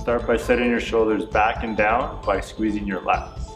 Start by setting your shoulders back and down by squeezing your lats.